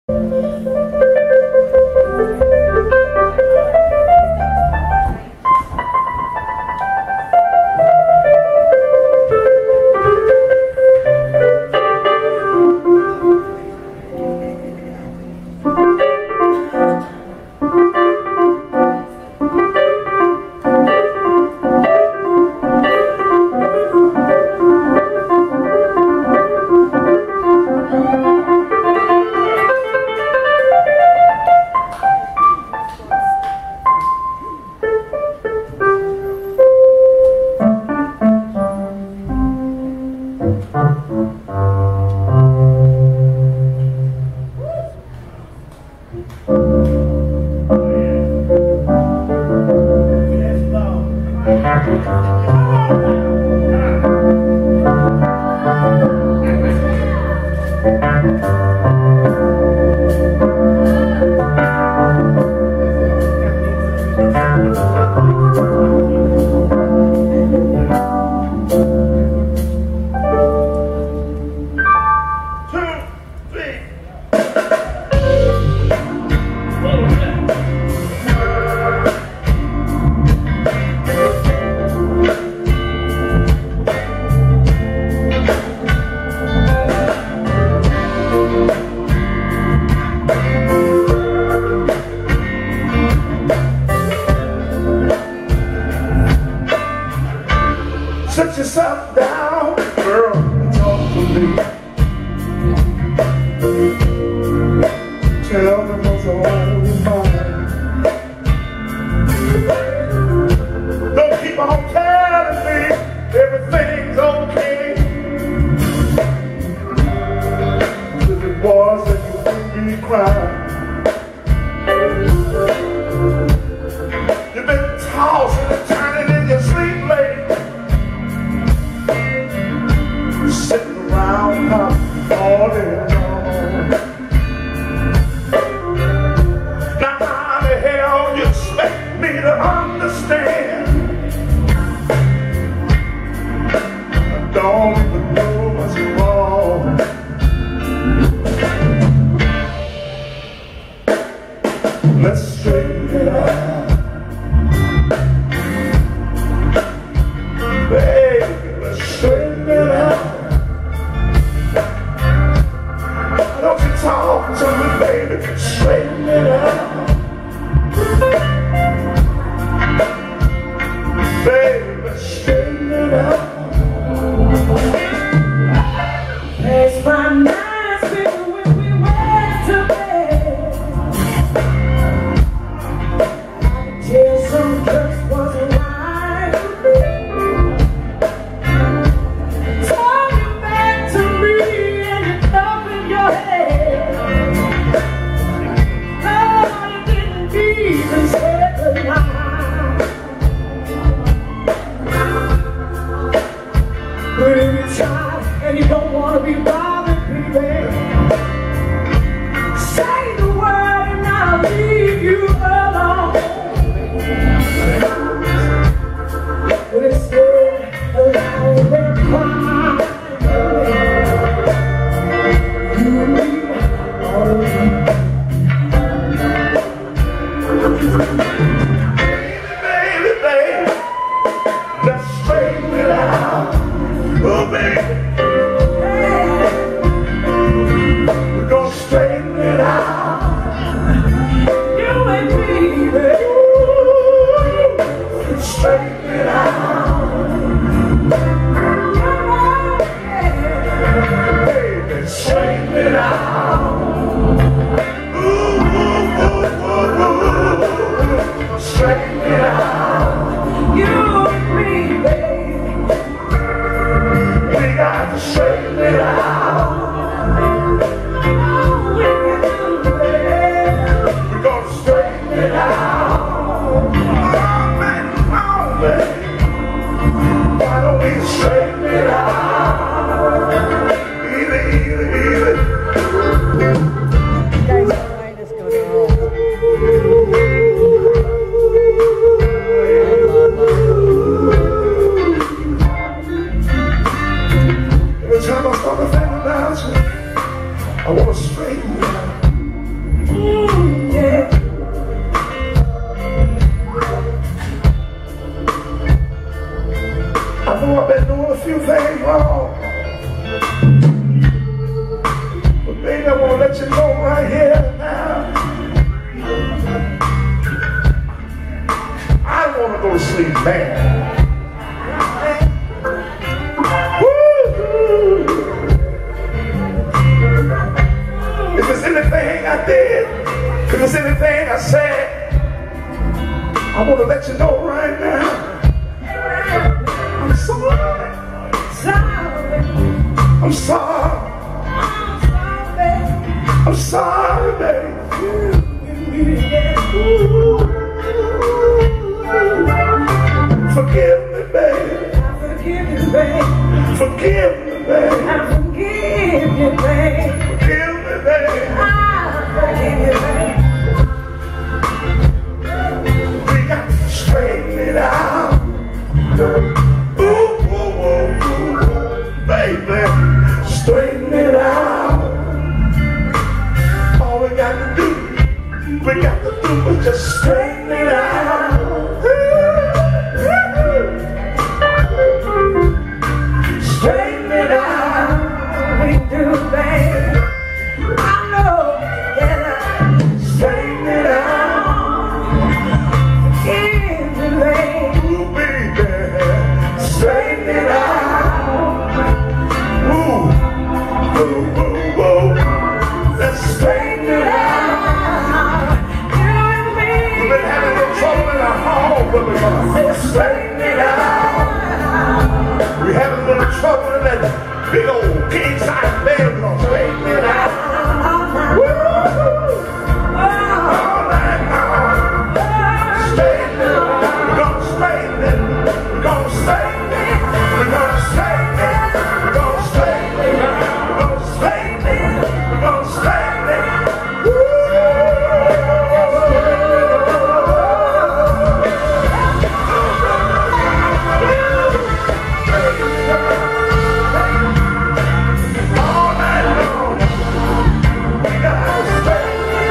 Sit yourself down, girl, and talk to me. Tell me what's on your mind. Don't keep on telling me everything's okay. If it was, then you wouldn't be crying. You've been tossing and turning in your sleep late, sitting around all day long. Now how the hell you expect me to understand? I don't even know what's wrong. Let's straighten it out, baby, let's straighten it out. Don't you talk to me, baby, straighten it out. Baby, straighten it out. It's my nights when we went to bed. I tell some just wasn't right. Turn you back to me and you thump in your head. Oh, you didn't even say goodnight. Baby, child, and you don't want to be bothered, baby. Say the word and I'll leave you alone. But instead, I've been crying. You and me, all alone. Baby, baby, let's straighten it out. Oh, baby, we're gonna straighten it out. You and me, baby. Ooh, straighten it out. Baby, straighten it out. Ooh, straighten it out. You and me, baby. We got to straighten it out. Oh, we can do it. We're gonna straighten it out. Oh, baby, why don't we straighten it out? Easy, easy, easy. Guys, behind us go down. Every time I start to think about you, I want to straighten it out. few things wrong. But baby, I want to let you know right here now. I want to go to sleep, man. If there's anything I did, if there's anything I said, I want to let you know right now. I'm sorry. I'm sorry. I'm sorry, baby. Forgive me, baby. Forgive me, baby. Forgive me, baby. Forgive me, baby. Forgive me, baby. Forgive me, baby. We got to straighten it out. Ooh, ooh, ooh, ooh, baby, straighten it out. All we got to do is just straighten it out. Straighten it out. We do, baby. I know, yeah. Straighten it out. Forgive me, baby. Ooh, baby. Straighten it out. Ooh, ooh, ooh, ooh. Let's straighten it out. You and me. We've been having a little trouble in our home, but we're gonna straighten it out. We're having a little trouble in that big old king-size bed. We're gonna straighten it out. Woo! All night long. Straighten it out. We're gonna straighten it. We're gonna straighten it. We're gonna straighten it. We're gonna straighten it. We're gonna straighten it. We're gonna straighten it. All night long. We gotta straighten it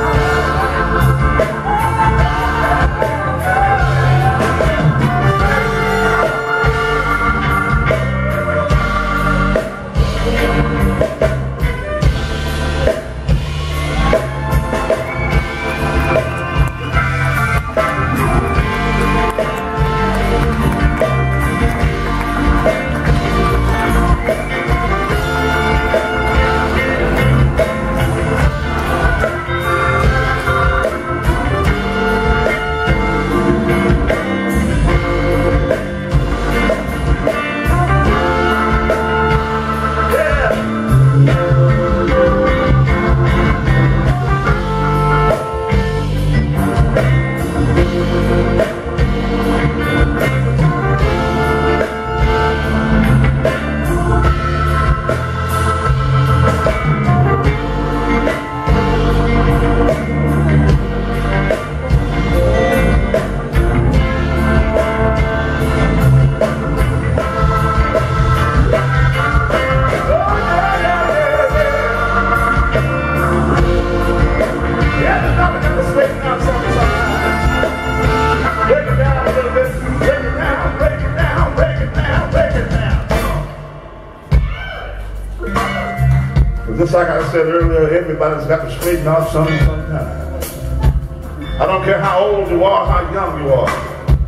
Just like I said earlier, everybody's got to straighten out something sometime. I don't care how old you are, how young you are.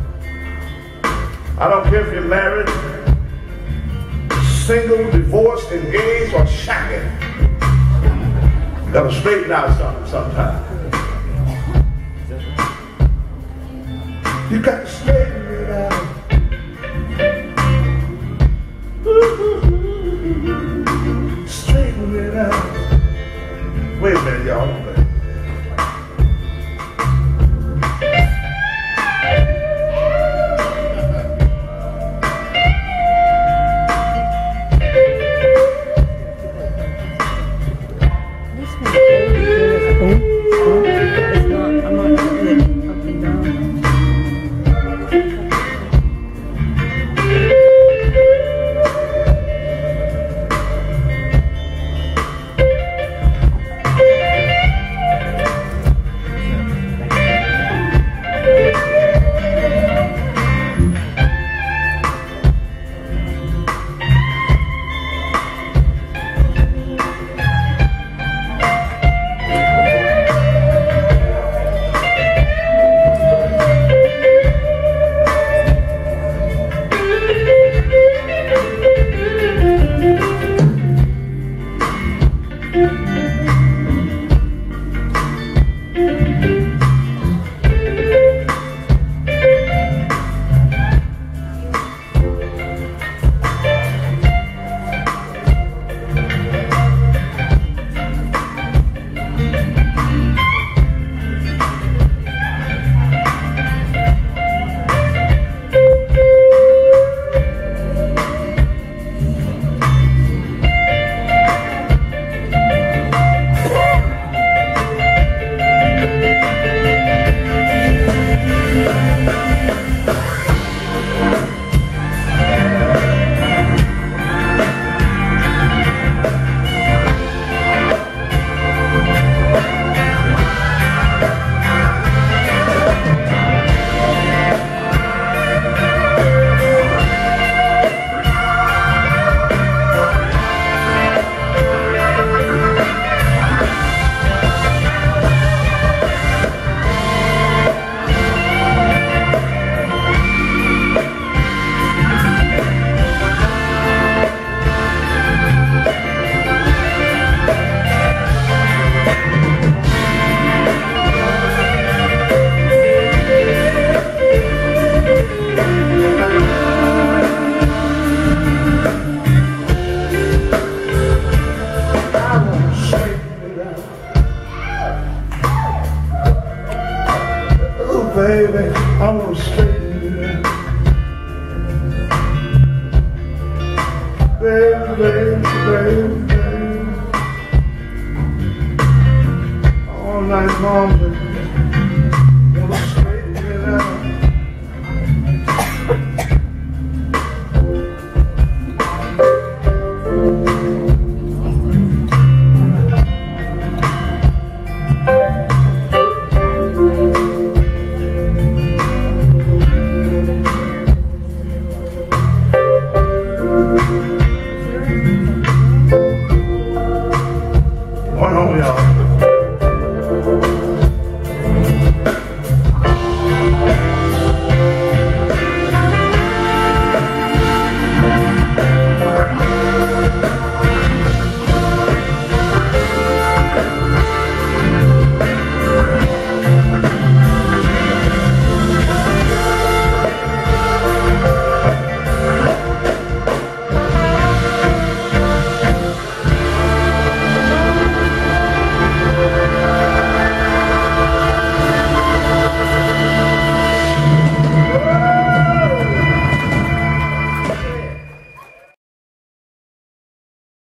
I don't care if you're married, single, divorced, engaged, or shacking. You got to straighten out something sometime. You got to straighten it out. Straighten it out. Wait a minute, y'all. baby, I want to straighten you out. Baby, baby, baby, baby. All night long.